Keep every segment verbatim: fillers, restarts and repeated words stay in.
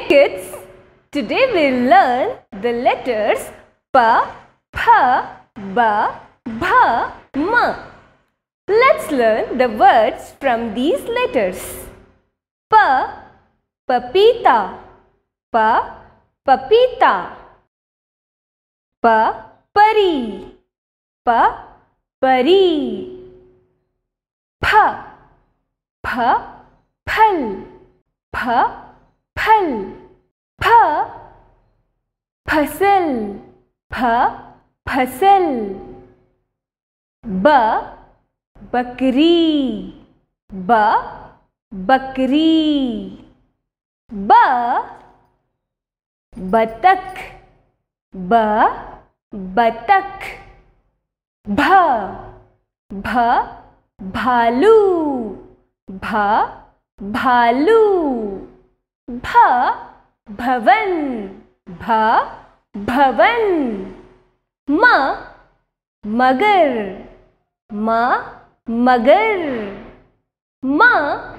kids, today we'll learn the letters pa, pha, ba, bha, ma. Let's learn the words from these letters. Pa, papita, pa, papita. Pa, pari, pa, pari. Pha, pha, phal, pha, phal. Pha, phasal, pha, phasal. Ba, bakri, ba, bakri. Ba, batak, ba, batak. Bha, bha, bhalu, bha, bhalu. Bha, bhavan, bha, bhavan. Ma, magar, ma, magar. Ma,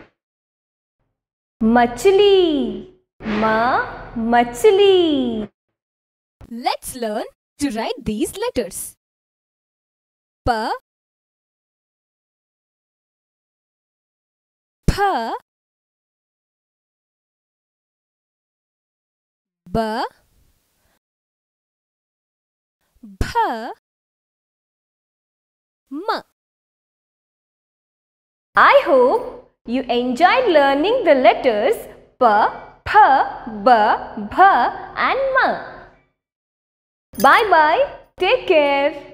machli, ma, machli. Let's learn to write these letters. Pa, pha, ba, bha, ma. I hope you enjoyed learning the letters pa, pha, ba, bha and ma. Bye bye. Take care.